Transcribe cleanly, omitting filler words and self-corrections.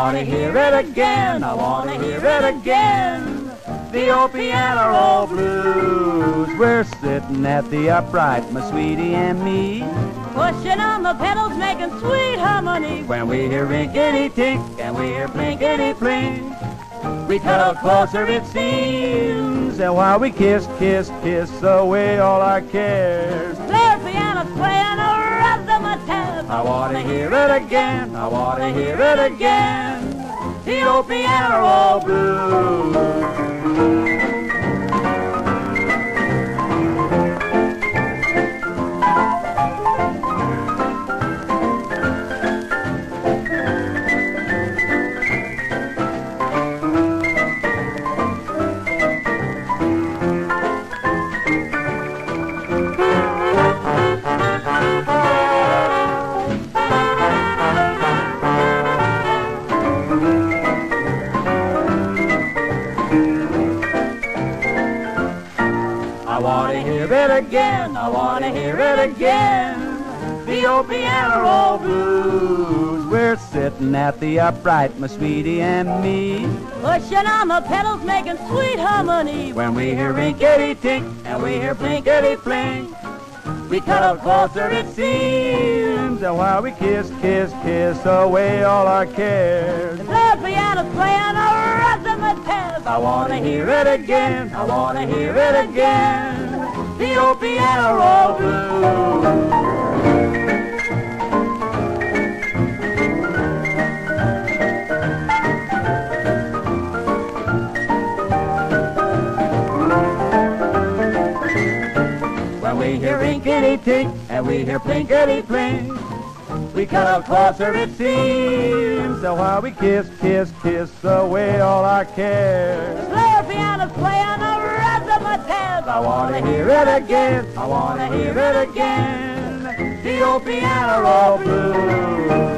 want to hear it again. I want to hear it again. The old piano roll blues. We're sitting at the upright, my sweetie and me, pushing on the pedals, making sweet harmony. When we hear rinkety-tink and we hear plinkety-plink, we cuddle closer, it seems, and while we kiss, kiss, kiss away all our cares. Their piano's playing a razzmatazz. I want to hear it again. I want to hear it again. The old piano roll blues. I want to hear it again, I want to hear it again. The old piano roll blues. We're sitting at the upright, my sweetie and me, pushing on the pedals, making sweet harmony. When we hear rinkety-tink and we hear plinkety-plink, we cuddle closer, it seems, and while we kiss, kiss, kiss away all our cares. Their piano's playing a razzmatazz. I want to hear it again, I want to hear it again. The old piano roll blues. When we hear rinkety-tink and we hear plinkety-plink, we cuddle closer, it seems, and while we kiss, kiss, kiss away all our cares. Their piano's playing a razzmatazz. I want to hear it again, I want to hear it again. The old piano roll blues.